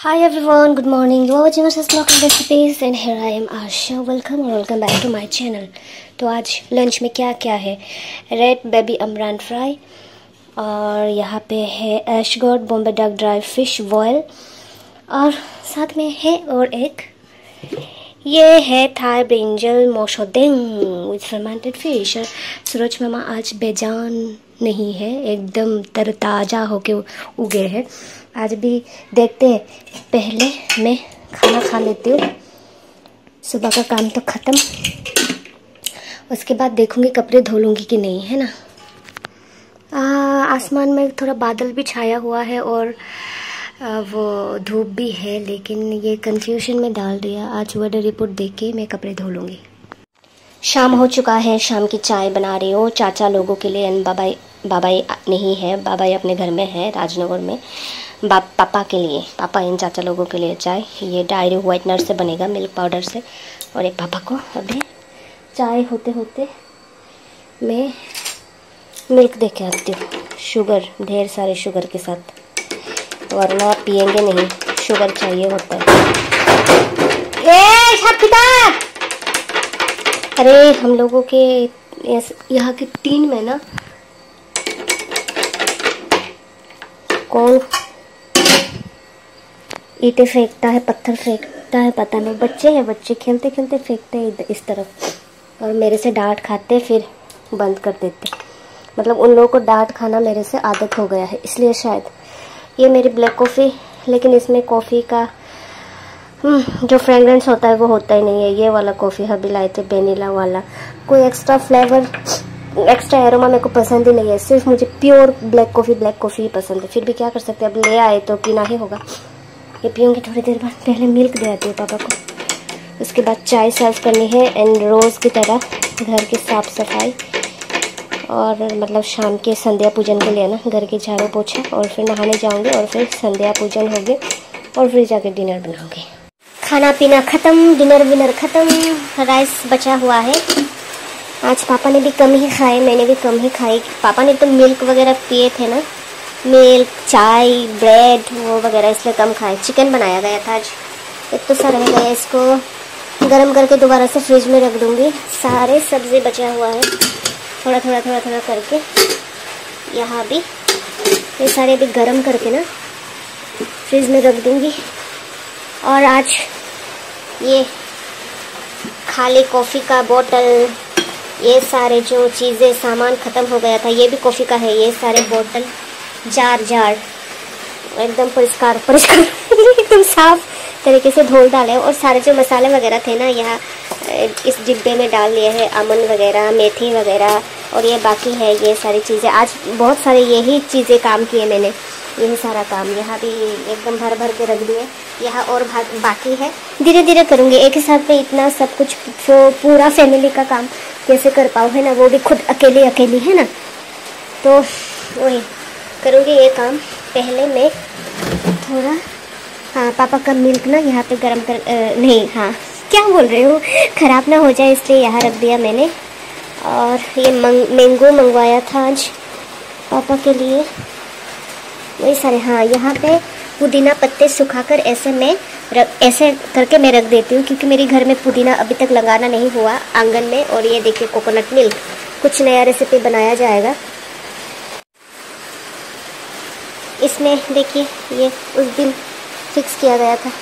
Hi everyone, good morning. You are watching Asha's local recipes and here I am Asha. Welcome back to my channel. तो आज lunch में क्या क्या है? Red baby Amran fry और यहाँ पे है एशगॉट Bombay duck dry fish boil और साथ में है और एक ये है थाई ब्रिंजल मोशोदेंग विद फर्मेंटेड फिश। सूरज मामा आज बेजान नहीं है, एकदम तरताज़ा होके उगे हैं। आज भी देखते हैं, पहले मैं खाना खा लेती हूँ, सुबह का काम तो ख़त्म, उसके बाद देखूँगी कपड़े धो लूँगी कि नहीं, है ना। आसमान में थोड़ा बादल भी छाया हुआ है और वो धूप भी है, लेकिन ये कंफ्यूजन में डाल दिया। आज वेदर रिपोर्ट देख के मैं कपड़े धो लूँगी। शाम हो चुका है, शाम की चाय बना रही हूँ चाचा लोगों के लिए। एंड बाबाई नहीं है, बाबाई अपने घर में है राजनगर में। पापा के लिए, पापा इन चाचा लोगों के लिए चाय। ये डायरी व्हाइटनर से बनेगा, मिल्क पाउडर से। और एक पापा को अभी चाय होते होते मैं मिल्क दे के आती हूँ, शुगर, ढेर सारे शुगर के साथ, वरना पियेंगे नहीं, शुगर चाहिए होता है। अरे हम लोगों के यहाँ के टीन में ना कौन ईंटें फेंकता है, पत्थर फेंकता है, पता नहीं। बच्चे हैं, बच्चे खेलते खेलते फेंकते हैं इस तरफ और मेरे से डांट खाते, फिर बंद कर देते। मतलब उन लोगों को डांट खाना मेरे से आदत हो गया है, इसलिए शायद। ये मेरी ब्लैक कॉफ़ी, लेकिन इसमें कॉफ़ी का जो फ्रेगरेंस होता है वो होता ही नहीं है। ये वाला कॉफ़ी हबी लाए थे, वेनिला वाला। कोई एक्स्ट्रा फ्लेवर, एक्स्ट्रा एरोमा मेरे को पसंद ही नहीं है। सिर्फ मुझे प्योर ब्लैक कॉफ़ी ही पसंद है। फिर भी क्या कर सकते हैं, अब ले आए तो पीना ही होगा। ये पीऊँगी थोड़ी देर बाद। पहले मिल्क दे आती हूँ पापा को, उसके बाद चाय सर्व करनी है। एंड रोज़ की तरह घर की साफ़ सफाई और मतलब शाम के संध्या पूजन के लिए ना, घर की झाड़ू पोछा, और फिर नहाने जाऊँगी और फिर संध्या पूजन होगी और फिर जाके डिनर बनाऊँगी। खाना पीना ख़त्म, डिनर विनर ख़त्म। राइस बचा हुआ है। आज पापा ने भी कम ही खाए, मैंने भी कम ही खाई। पापा ने तो मिल्क वगैरह पिए थे ना, मिल्क, चाय, ब्रेड वो वगैरह, इसलिए कम खाए। चिकन बनाया गया था आज, इतना सा रह गया, इसको गरम करके दोबारा से फ्रिज में रख दूँगी। सारे सब्ज़ी बचा हुआ है, थोड़ा थोड़ा करके। यहाँ भी ये सारे भी गरम करके ना फ्रिज में रख दूँगी। और आज ये खाली कॉफ़ी का बोतल, ये सारे जो चीज़ें सामान ख़त्म हो गया था, ये भी कॉफ़ी का है। ये सारे बोतल, जार एकदम परिष्कार एकदम साफ तरीके से धो डाले। और सारे जो मसाले वगैरह थे ना, यहाँ इस डिब्बे में डाल लिए हैं, अमन वगैरह, मेथी वगैरह, और ये बाकी है ये सारी चीज़ें। आज बहुत सारे यही चीज़ें काम किए मैंने, यही सारा काम। यहाँ भी एकदम भर के रख दिए। यहाँ और बाकी है, धीरे धीरे करूँगी। एक ही साथ में इतना सब कुछ, पूरा फैमिली का काम कैसे कर पाऊँ, है ना। वो भी खुद अकेली है ना, तो वही करूँगी ये काम। पहले मैं थोड़ा, पापा का मिल्क ना यहाँ पे गरम कर, नहीं, क्या बोल रही हूँ, ख़राब ना हो जाए इसलिए यहाँ रख दिया मैंने। और ये मैंगो मंगवाया था आज पापा के लिए, वही सारे। यहाँ पे पुदीना पत्ते सुखाकर ऐसे करके मैं रख देती हूँ, क्योंकि मेरे घर में पुदीना अभी तक लगाना नहीं हुआ आंगन में। और ये देखिए कोकोनट मिल्क, कुछ नया रेसिपी बनाया जाएगा इसमें। देखिए ये उस दिन फिक्स किया गया था।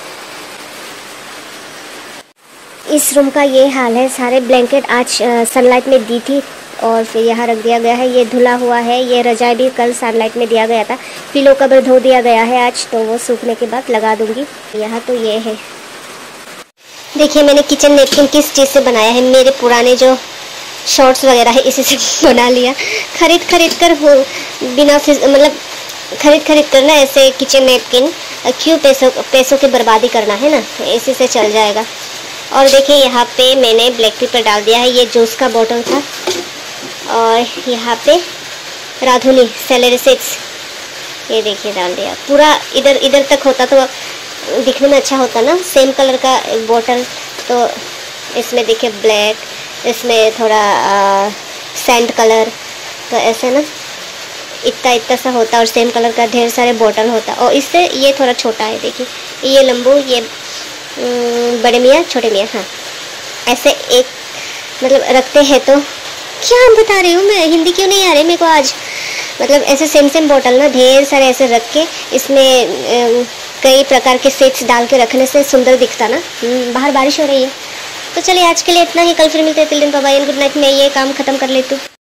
इस रूम का ये हाल है। सारे ब्लैंकेट आज सनलाइट में दी थी और फिर यहाँ रख दिया गया है। ये धुला हुआ है। ये रजाई भी कल सनलाइट में दिया गया था। पिलो कवर धो दिया गया है आज, तो वो सूखने के बाद लगा दूंगी। यहाँ तो ये है, देखिए मैंने किचन नैपकिन किस चीज़ से बनाया है। मेरे पुराने जो शॉर्ट्स वगैरह है इसी से बना लिया। खरीद कर हो, बिना मतलब खरीद कर ना ऐसे किचन नैपकिन, क्यों पैसों की बर्बादी करना, है ना, इसी से चल जाएगा। और देखिए यहाँ पे मैंने ब्लैक पेपर डाल दिया है। ये जूस का बोतल था। और यहाँ पे राधुनी सेलेरी सीड्स, ये देखिए डाल दिया। पूरा इधर तक होता तो दिखने में अच्छा होता ना, सेम कलर का बोतल। तो इसमें देखिए ब्लैक, इसमें थोड़ा सैंड कलर, तो ऐसे ना इतना इतना सा होता और सेम कलर का ढेर सारे बॉटल होता। और इससे ये थोड़ा छोटा है, देखिए ये लंबू, ये बड़े मियाँ छोटे मियाँ, हाँ ऐसे एक मतलब रखते हैं। तो क्या बता रही हूँ मैं, हिंदी क्यों नहीं आ रही मेरे को आज। मतलब ऐसे सेम सेम बॉटल ना ढेर सारे ऐसे रख के इसमें कई प्रकार के सेट्स डाल के रखने से सुंदर दिखता ना। बाहर बारिश हो रही है। तो चलिए आज के लिए इतना ही, कल फिर मिलते हैं। Till then bye bye and good night. मैं ये काम खत्म कर लेती हूँ।